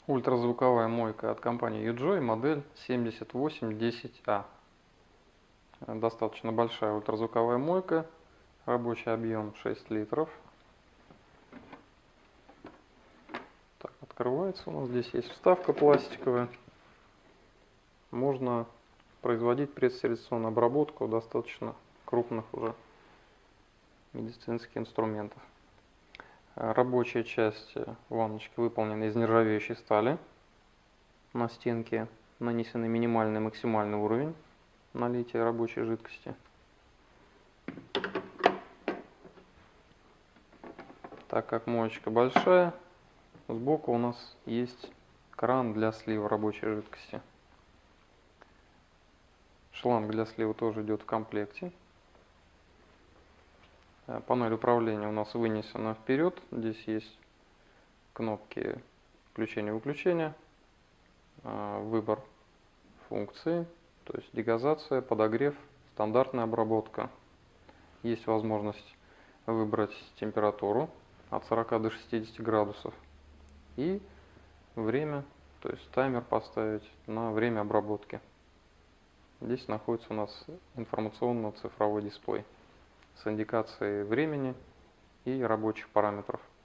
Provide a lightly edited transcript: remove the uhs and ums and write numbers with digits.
Ультразвуковая мойка от компании UJOY, модель 7810A. Достаточно большая ультразвуковая мойка, рабочий объем 6 литров. Так, открывается у нас, здесь есть вставка пластиковая. Можно производить предстериляционную обработку достаточно крупных уже медицинских инструментов. Рабочая часть ванночки выполнена из нержавеющей стали. На стенке нанесены минимальный и максимальный уровень налития рабочей жидкости. Так как моечка большая, сбоку у нас есть кран для слива рабочей жидкости. Шланг для слива тоже идет в комплекте. Панель управления у нас вынесена вперед. Здесь есть кнопки включения-выключения, выбор функции, то есть дегазация, подогрев, стандартная обработка. Есть возможность выбрать температуру от 40 до 60 градусов и время, то есть таймер поставить на время обработки. Здесь находится у нас информационно-цифровой дисплей с индикацией времени и рабочих параметров.